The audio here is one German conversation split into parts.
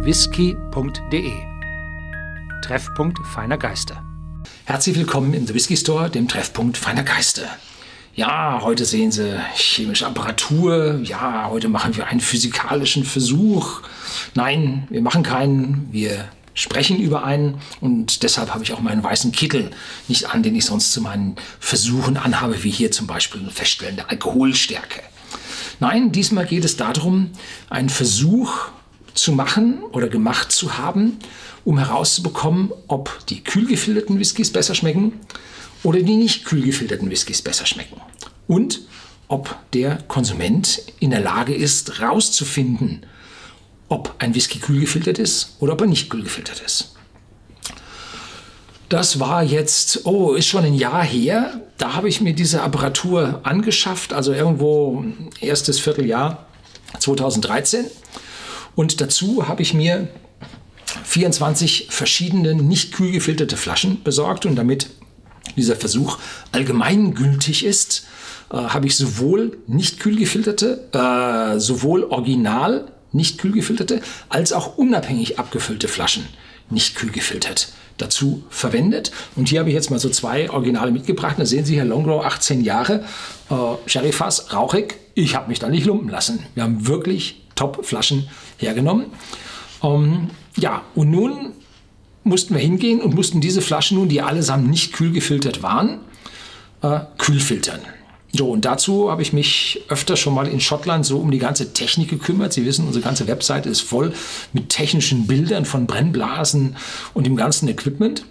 www.whisky.de. Treffpunkt feiner Geister. Herzlich willkommen im The Whisky Store, dem Treffpunkt feiner Geister. Ja, heute sehen Sie chemische Apparatur. Ja, heute machen wir einen physikalischen Versuch. Nein, wir machen keinen. Wir sprechen über einen und deshalb habe ich auch meinen weißen Kittel nicht an, den ich sonst zu meinen Versuchen anhabe, wie hier zum Beispiel Feststellen der Alkoholstärke. Nein, diesmal geht es darum, einen Versuch zu machen oder gemacht zu haben, um herauszubekommen, ob die kühl gefilterten Whiskys besser schmecken oder die nicht kühl gefilterten Whiskys besser schmecken. Und ob der Konsument in der Lage ist, herauszufinden, ob ein Whisky kühl gefiltert ist oder ob er nicht kühl gefiltert ist. Das war jetzt, ist schon ein Jahr her. Da habe ich mir diese Apparatur angeschafft, also irgendwo erstes Vierteljahr 2013. Und dazu habe ich mir 24 verschiedene nicht kühl gefilterte Flaschen besorgt. Und damit dieser Versuch allgemeingültig ist, habe ich sowohl nicht kühl gefilterte, sowohl original nicht kühl gefilterte, als auch unabhängig abgefüllte Flaschen nicht kühl gefiltert dazu verwendet. Und hier habe ich jetzt mal so zwei Originale mitgebracht. Da sehen Sie hier Longrow 18 Jahre, Sherryfass, rauchig. Ich habe mich da nicht lumpen lassen. Wir haben wirklich Top-Flaschen hergenommen. Ja, und nun mussten wir hingehen und mussten diese Flaschen nun, die allesamt nicht kühl gefiltert waren, kühl filtern. So, und dazu habe ich mich öfter schon mal in Schottland so um die ganze Technik gekümmert. Sie wissen, unsere ganze Webseite ist voll mit technischen Bildern von Brennblasen und dem ganzen Equipment.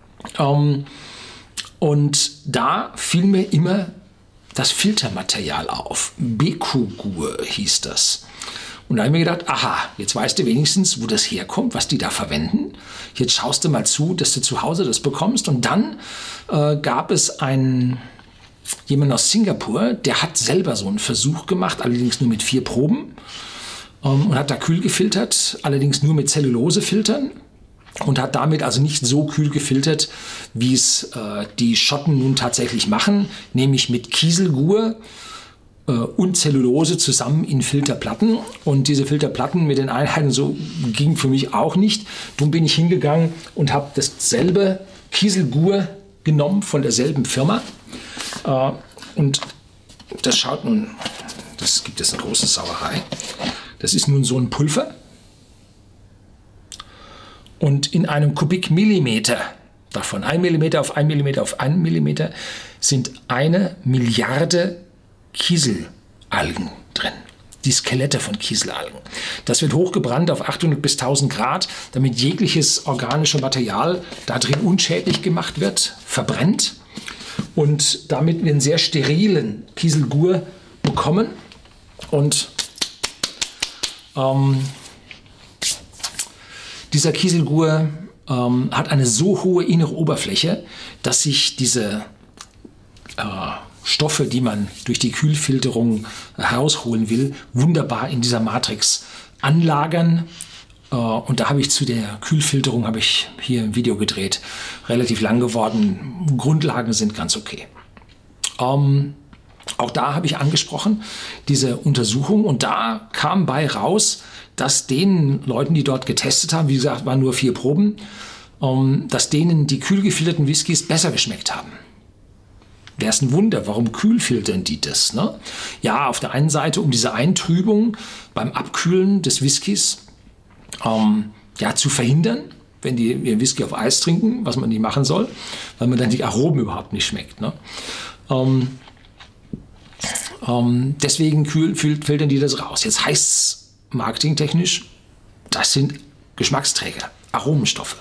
Und da fiel mir immer das Filtermaterial auf. Beku-Gur hieß das. Und da habe ich mir gedacht, aha, jetzt weißt du wenigstens, wo das herkommt, was die da verwenden. Jetzt schaust du mal zu, dass du zu Hause das bekommst. Und dann gab es jemand aus Singapur, der hat selber so einen Versuch gemacht, allerdings nur mit 4 Proben und hat da kühl gefiltert, allerdings nur mit Zellulosefiltern und hat damit also nicht so kühl gefiltert, wie es die Schotten nun tatsächlich machen, nämlich mit Kieselgur und Zellulose zusammen in Filterplatten. Und diese Filterplatten mit den Einheiten so ging für mich auch nicht. Darum bin ich hingegangen und habe dasselbe Kieselgur genommen von derselben Firma. Und das schaut nun, das gibt es eine große Sauerei. Das ist nun so ein Pulver. Und in einem Kubikmillimeter davon, 1 mm auf 1 mm auf 1 mm, sind 1 Milliarde Kieselalgen drin. Die Skelette von Kieselalgen. Das wird hochgebrannt auf 800 bis 1000 Grad, damit jegliches organische Material da drin unschädlich gemacht wird, verbrennt. Und damit wir einen sehr sterilen Kieselgur bekommen. Und dieser Kieselgur hat eine so hohe innere Oberfläche, dass sich diese Stoffe, die man durch die Kühlfilterung herausholen will, wunderbar in dieser Matrix anlagern. Und da habe ich zu der Kühlfilterung hier ein Video gedreht. Relativ lang geworden. Grundlagen sind ganz okay. Auch da habe ich angesprochen, diese Untersuchung. Und da kam bei raus, dass den Leuten, die dort getestet haben, wie gesagt, waren nur 4 Proben, dass denen die kühl gefilterten Whiskys besser geschmeckt haben. Wäre es ein Wunder, warum kühlfiltern die das? Ne? Ja, auf der einen Seite, um diese Eintrübung beim Abkühlen des Whiskys zu verhindern, wenn die ihren Whisky auf Eis trinken, was man nicht machen soll, weil man dann die Aromen überhaupt nicht schmeckt. Ne? Deswegen filtern die das raus. Jetzt heißt es marketingtechnisch, das sind Geschmacksträger, Aromenstoffe.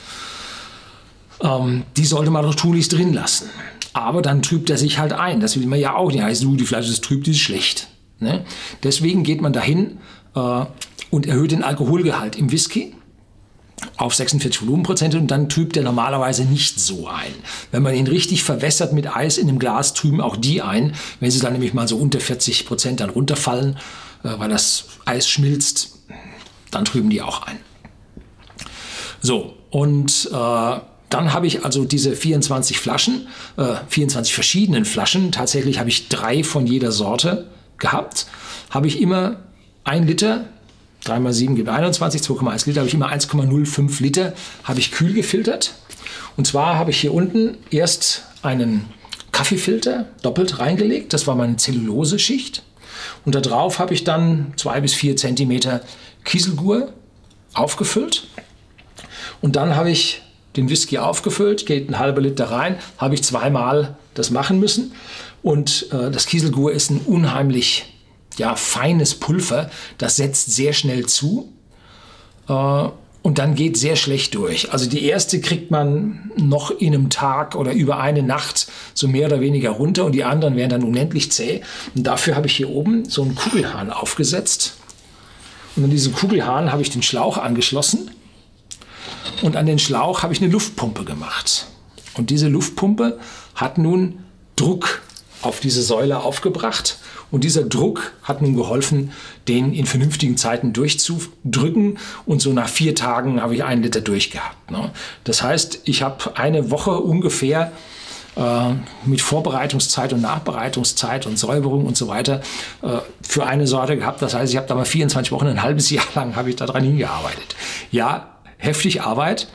Die sollte man doch tunlichst drin lassen. Aber dann trübt er sich halt ein. Das will man ja auch nicht. Heißt, die Flasche ist trüb, die ist schlecht. Ne? Deswegen geht man dahin und erhöht den Alkoholgehalt im Whisky auf 46 Volumenprozente und dann trübt er normalerweise nicht so ein. Wenn man ihn richtig verwässert mit Eis in einem Glas, trüben auch die ein. Wenn sie dann nämlich mal so unter 40% dann runterfallen, weil das Eis schmilzt, dann trüben die auch ein. So, und dann habe ich also diese 24 Flaschen, 24 verschiedenen Flaschen, tatsächlich habe ich 3 von jeder Sorte gehabt, habe ich immer 1 Liter 3 mal 7 gibt 21, 2,1 Liter, habe ich immer 1,05 Liter habe ich kühl gefiltert. Und zwar habe ich hier unten erst einen Kaffeefilter doppelt reingelegt. Das war meine Zellulose-Schicht. Und da drauf habe ich dann 2 bis 4 Zentimeter Kieselgur aufgefüllt. Und dann habe ich den Whisky aufgefüllt, geht ein halber Liter rein, habe ich zweimal das machen müssen. Und das Kieselgur ist ein unheimlich feines Pulver, das setzt sehr schnell zu und dann geht sehr schlecht durch. Also die erste kriegt man noch in einem Tag oder über eine Nacht so mehr oder weniger runter und die anderen werden dann unendlich zäh. Und dafür habe ich hier oben so einen Kugelhahn aufgesetzt. Und an diesen Kugelhahn habe ich den Schlauch angeschlossen und an den Schlauch habe ich eine Luftpumpe gemacht. Und diese Luftpumpe hat nun Druck auf diese Säule aufgebracht und dieser Druck hat nun geholfen, den in vernünftigen Zeiten durchzudrücken und so nach 4 Tagen habe ich 1 Liter durchgehabt. Ne? Das heißt, ich habe eine Woche ungefähr mit Vorbereitungszeit und Nachbereitungszeit und Säuberung und so weiter für eine Sorte gehabt. Das heißt, ich habe da mal 24 Wochen, ein halbes Jahr lang habe ich daran hingearbeitet. Ja, heftig Arbeit,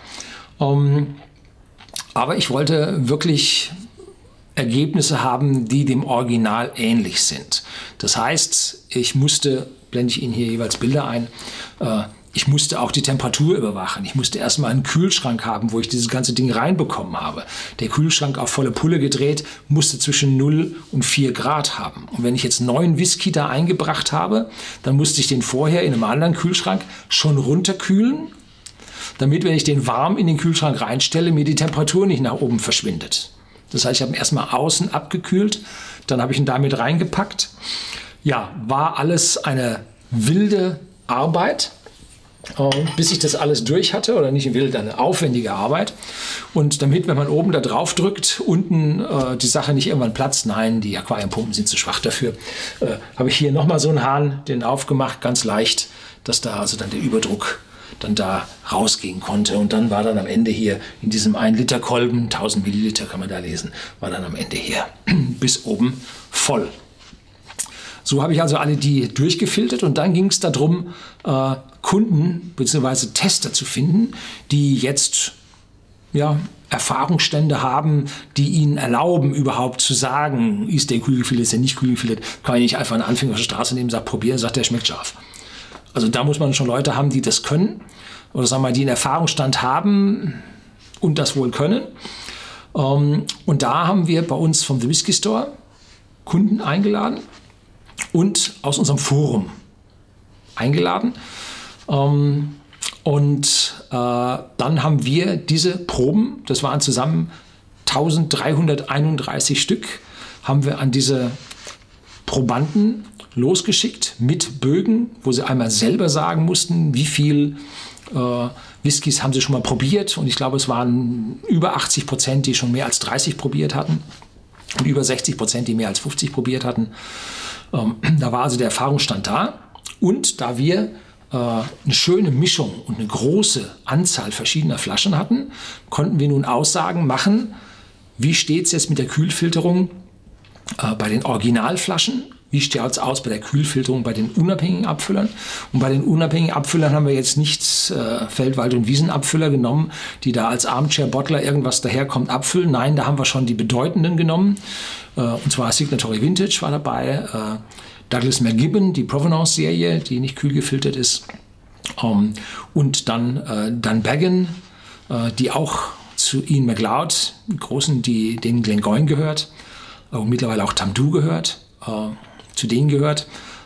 aber ich wollte wirklich Ergebnisse haben, die dem Original ähnlich sind. Das heißt, ich musste, blende ich Ihnen hier jeweils Bilder ein, ich musste auch die Temperatur überwachen. Ich musste erstmal einen Kühlschrank haben, wo ich dieses ganze Ding reinbekommen habe. Der Kühlschrank auf volle Pulle gedreht, musste zwischen 0 und 4 Grad haben. Und wenn ich jetzt 9 Whisky da eingebracht habe, dann musste ich den vorher in einem anderen Kühlschrank schon runterkühlen, damit, wenn ich den warm in den Kühlschrank reinstelle, mir die Temperatur nicht nach oben verschwindet. Das heißt, ich habe ihn erstmal außen abgekühlt, dann habe ich ihn damit reingepackt. Ja, war alles eine wilde Arbeit, bis ich das alles durch hatte, oder nicht wild, eine aufwendige Arbeit. Und damit, wenn man oben da drauf drückt, unten die Sache nicht irgendwann platzt, nein, die Aquariumpumpen sind zu schwach dafür, habe ich hier nochmal so einen Hahn, den aufgemacht, ganz leicht, dass da also dann der Überdruck dann da rausgehen konnte. Und dann war dann am Ende hier in diesem 1 Liter Kolben, 1000 Milliliter kann man da lesen, war dann am Ende hier bis oben voll. So habe ich also alle die durchgefiltert und dann ging es darum, Kunden bzw. Tester zu finden, die jetzt Erfahrungsstände haben, die ihnen erlauben, überhaupt zu sagen, ist der kühl gefiltert, ist der nicht kühl gefiltert. Kann ich nicht einfach einen Anfänger auf der Straße nehmen, sagt, probieren, sagt, der schmeckt scharf. Also da muss man schon Leute haben, die das können oder sagen wir mal, die einen Erfahrungsstand haben und das wohl können. Und da haben wir bei uns vom The Whisky Store Kunden eingeladen und aus unserem Forum eingeladen. Dann haben wir diese Proben, das waren zusammen 1331 Stück, haben wir an diese Probanden losgeschickt mit Bögen, wo sie einmal selber sagen mussten, wie viel Whiskys haben sie schon mal probiert. Und ich glaube, es waren über 80%, die schon mehr als 30 probiert hatten und über 60%, die mehr als 50 probiert hatten. Da war also der Erfahrungsstand da. Und da wir eine schöne Mischung und eine große Anzahl verschiedener Flaschen hatten, konnten wir nun Aussagen machen, wie steht es jetzt mit der Kühlfilterung bei den Originalflaschen. Wie steht es aus bei der Kühlfilterung bei den unabhängigen Abfüllern? Und bei den unabhängigen Abfüllern haben wir jetzt nicht Feldwald- und Wiesenabfüller genommen, die da als Armchair-Bottler irgendwas daherkommt abfüllen. Nein, da haben wir schon die bedeutenden genommen. Und zwar Signatory Vintage war dabei, Douglas McGibbon, die Provenance-Serie, die nicht kühl gefiltert ist. Und dann Dunvegan, die auch zu Ian MacLeod, großen, denen Glengoyne gehört. Und mittlerweile auch Tamdhu gehört. Zu denen gehört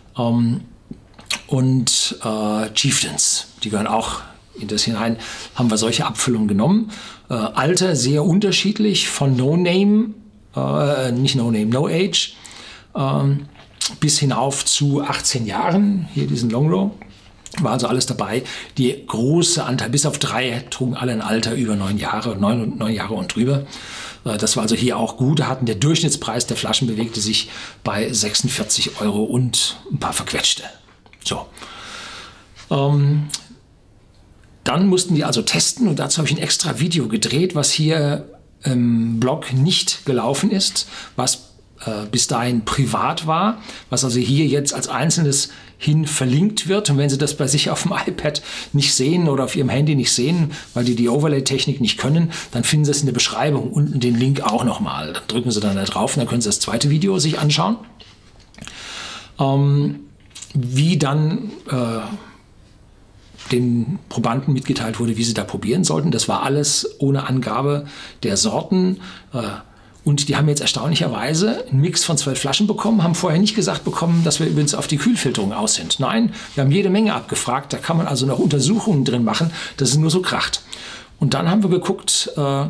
und Chieftains, die gehören auch in das hinein, haben wir solche Abfüllungen genommen. Alter sehr unterschiedlich, von No Name, nicht No Name, No Age, bis hinauf zu 18 Jahren, hier diesen Long Row, war also alles dabei. Die große Anteil, bis auf 3, trugen alle ein Alter über 9 Jahre, 9 Jahre und drüber. Das war also hier auch gut. Der Durchschnittspreis der Flaschen bewegte sich bei 46 € und ein paar verquetschte. So. Dann mussten die also testen und dazu habe ich ein extra Video gedreht, was hier im Blog nicht gelaufen ist, was bis dahin privat war, was also hier jetzt als Einzelnes hin verlinkt wird. Und wenn Sie das bei sich auf dem iPad nicht sehen oder auf Ihrem Handy nicht sehen, weil die Overlay-Technik nicht können, dann finden Sie es in der Beschreibung unten den Link auch nochmal. Dann drücken Sie dann da drauf und dann können Sie das zweite Video sich anschauen. Wie dann den Probanden mitgeteilt wurde, wie sie da probieren sollten. Das war alles ohne Angabe der Sorten. Und die haben jetzt erstaunlicherweise einen Mix von 12 Flaschen bekommen, haben vorher nicht gesagt bekommen, dass wir übrigens auf die Kühlfilterung aus sind. Nein, wir haben jede Menge abgefragt. Da kann man also noch Untersuchungen drin machen, dass es nur so kracht. Und dann haben wir geguckt,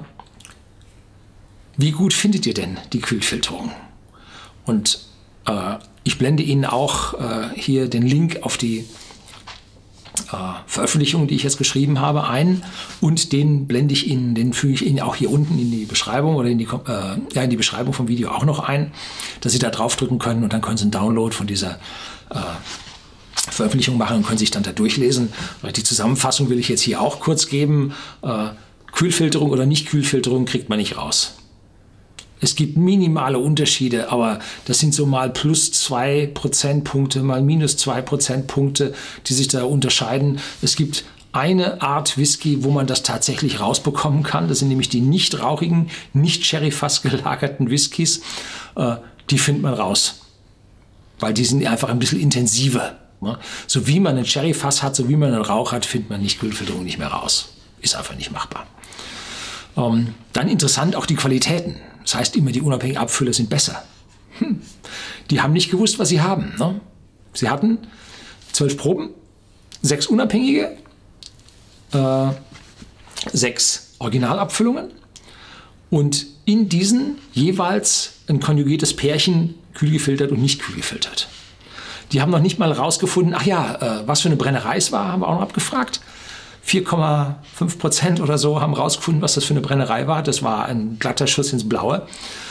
wie gut findet ihr denn die Kühlfilterung? Und ich blende Ihnen auch hier den Link auf die Veröffentlichung, die ich jetzt geschrieben habe, ein, und den blende ich Ihnen, den füge ich Ihnen auch hier unten in die Beschreibung oder in die Beschreibung vom Video auch noch ein, dass Sie da draufdrücken können und dann können Sie einen Download von dieser Veröffentlichung machen und können sich dann da durchlesen. Die Zusammenfassung will ich jetzt hier auch kurz geben. Kühlfilterung oder Nicht-Kühlfilterung kriegt man nicht raus. Es gibt minimale Unterschiede, aber das sind so mal plus 2 Prozentpunkte, mal minus 2 Prozentpunkte, die sich da unterscheiden. Es gibt eine Art Whisky, wo man das tatsächlich rausbekommen kann. Das sind nämlich die nicht rauchigen, nicht Sherry-Fass gelagerten Whiskys. Die findet man raus, weil die sind einfach ein bisschen intensiver. So wie man einen Sherry-Fass hat, so wie man einen Rauch hat, findet man Nicht-Kühlfilterung nicht mehr raus. Ist einfach nicht machbar. Dann interessant auch die Qualitäten. Das heißt immer, die unabhängigen Abfüller sind besser. Die haben nicht gewusst, was sie haben. Ne? Sie hatten 12 Proben, 6 unabhängige, 6 Originalabfüllungen und in diesen jeweils ein konjugiertes Pärchen, kühl gefiltert und nicht kühl gefiltert. Die haben noch nicht mal rausgefunden, ach ja, was für eine Brennerei es war, haben wir auch noch abgefragt. 4,5% oder so haben rausgefunden, was das für eine Brennerei war. Das war ein glatter Schuss ins Blaue.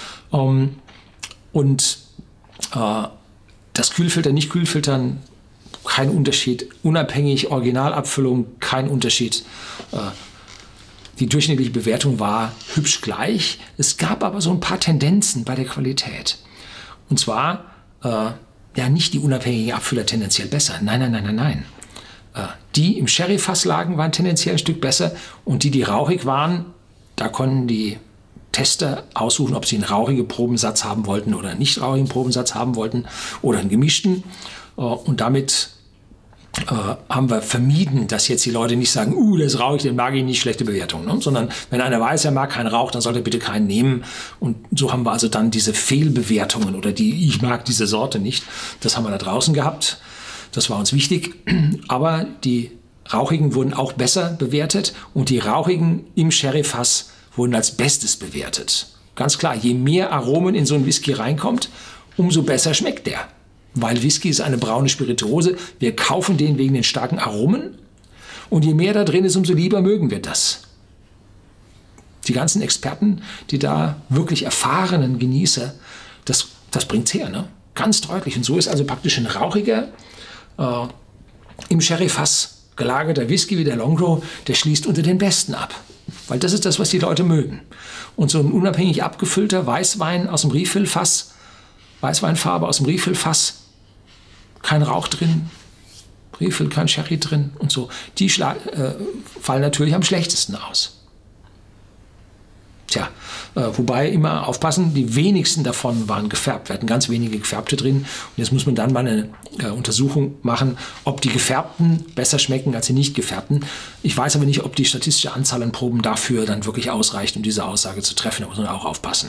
Das Kühlfiltern, nicht Kühlfiltern, kein Unterschied. Unabhängig, Originalabfüllung, kein Unterschied. Die durchschnittliche Bewertung war hübsch gleich. Es gab aber so ein paar Tendenzen bei der Qualität. Und zwar ja nicht die unabhängigen Abfüller tendenziell besser. Nein, nein, nein, nein, nein. Die im Sherry-Fass lagen, waren tendenziell ein Stück besser, und die rauchig waren, da konnten die Tester aussuchen, ob sie einen rauchigen Probensatz haben wollten oder einen nicht rauchigen Probensatz haben wollten oder einen gemischten. Und damit haben wir vermieden, dass jetzt die Leute nicht sagen, das ist rauchig, den mag ich nicht, schlechte Bewertung. Ne? Sondern wenn einer weiß, er mag keinen Rauch, dann sollte er bitte keinen nehmen. Und so haben wir also dann diese Fehlbewertungen oder die ich mag diese Sorte nicht, das haben wir da draußen gehabt. Das war uns wichtig, aber die Rauchigen wurden auch besser bewertet und die Rauchigen im Sherry-Fass wurden als Bestes bewertet. Ganz klar, je mehr Aromen in so einen Whisky reinkommt, umso besser schmeckt der. Weil Whisky ist eine braune Spirituose, wir kaufen den wegen den starken Aromen und je mehr da drin ist, umso lieber mögen wir das. Die ganzen Experten, die da wirklich erfahrenen Genießer, das bringt's her, ne? Ganz deutlich. Und so ist also praktisch ein rauchiger, im Sherry-Fass gelagerter Whisky wie der Longrow, der schließt unter den Besten ab. Weil das ist das, was die Leute mögen. Und so ein unabhängig abgefüllter Weißwein aus dem Refill-Fass, Weißweinfarbe aus dem Refill-Fass, kein Rauch drin, Refill, kein Sherry drin und so, die fallen natürlich am schlechtesten aus. Tja, wobei immer aufpassen, die wenigsten davon waren gefärbt. Wir hatten ganz wenige Gefärbte drin. Und jetzt muss man dann mal eine Untersuchung machen, ob die Gefärbten besser schmecken als die nicht gefärbten. Ich weiß aber nicht, ob die statistische Anzahl an Proben dafür dann wirklich ausreicht, um diese Aussage zu treffen. Da muss man auch aufpassen.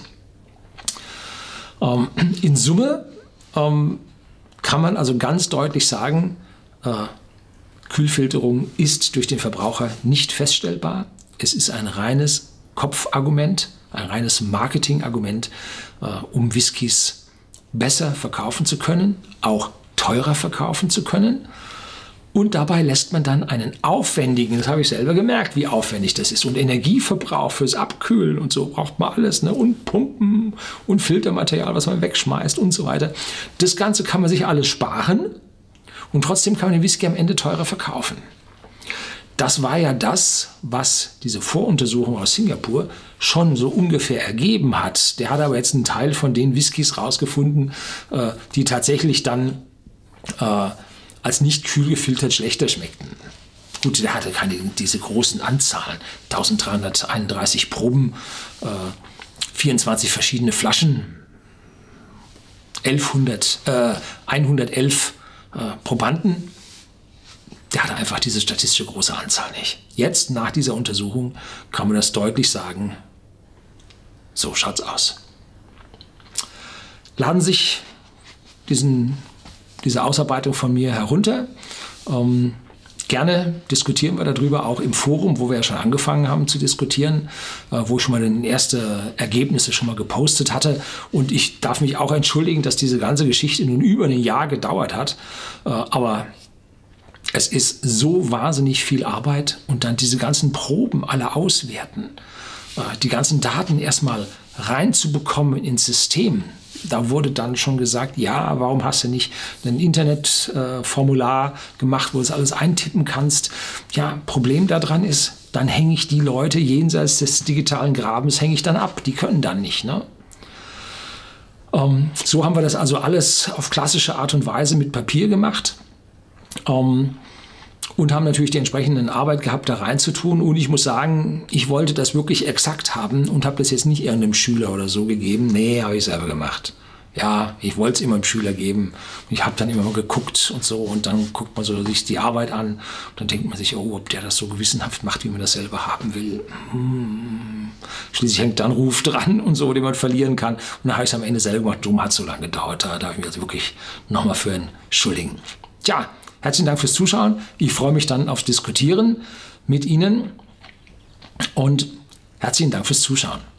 In Summe kann man also ganz deutlich sagen, Kühlfilterung ist durch den Verbraucher nicht feststellbar. Es ist ein reines Kopfargument, ein reines Marketingargument, um Whiskys besser verkaufen zu können, auch teurer verkaufen zu können. Und dabei lässt man dann einen aufwendigen, das habe ich selber gemerkt, wie aufwendig das ist. Und Energieverbrauch fürs Abkühlen und so braucht man alles, ne? Und Pumpen und Filtermaterial, was man wegschmeißt und so weiter. Das Ganze kann man sich alles sparen und trotzdem kann man den Whisky am Ende teurer verkaufen. das war ja das, was diese Voruntersuchung aus Singapur schon so ungefähr ergeben hat. Der hat aber jetzt einen Teil von den Whiskys rausgefunden, die tatsächlich dann als nicht kühl gefiltert schlechter schmeckten. Gut, der hatte diese großen Anzahlen, 1331 Proben, 24 verschiedene Flaschen, 111 Probanden. Der hatte einfach diese statistische große Anzahl nicht. Jetzt, nach dieser Untersuchung, kann man das deutlich sagen, so schaut's aus. Laden sich diese Ausarbeitung von mir herunter. Gerne diskutieren wir darüber, auch im Forum, wo wir ja schon angefangen haben zu diskutieren, wo ich schon mal erste Ergebnisse schon mal gepostet hatte. Und ich darf mich auch entschuldigen, dass diese ganze Geschichte nun über ein Jahr gedauert hat. Aber es ist so wahnsinnig viel Arbeit und dann diese ganzen Proben alle auswerten, die ganzen Daten erstmal reinzubekommen ins System. Da wurde dann schon gesagt, ja, warum hast du nicht ein Internetformular gemacht, wo du das alles eintippen kannst? Ja, Problem daran ist, dann hänge ich die Leute jenseits des digitalen Grabens, hänge ich dann ab. Die können dann nicht, ne? So haben wir das also alles auf klassische Art und Weise mit Papier gemacht. Und haben natürlich die entsprechenden Arbeit gehabt, da reinzutun. Und ich muss sagen, ich wollte das wirklich exakt haben und habe das jetzt nicht irgendeinem Schüler oder so gegeben. Nee, habe ich selber gemacht. Ja, ich wollte es immer einem Schüler geben. Ich habe dann immer mal geguckt und so. Und dann guckt man so sich die Arbeit an. Und dann denkt man sich, oh, ob der das so gewissenhaft macht, wie man das selber haben will. Schließlich hängt da ein Ruf dran und so, den man verlieren kann. Und dann habe ich es am Ende selber gemacht. Drum hat es so lange gedauert. Da darf ich mich also wirklich nochmal für entschuldigen. Tja, herzlichen Dank fürs Zuschauen. Ich freue mich dann aufs Diskutieren mit Ihnen und herzlichen Dank fürs Zuschauen.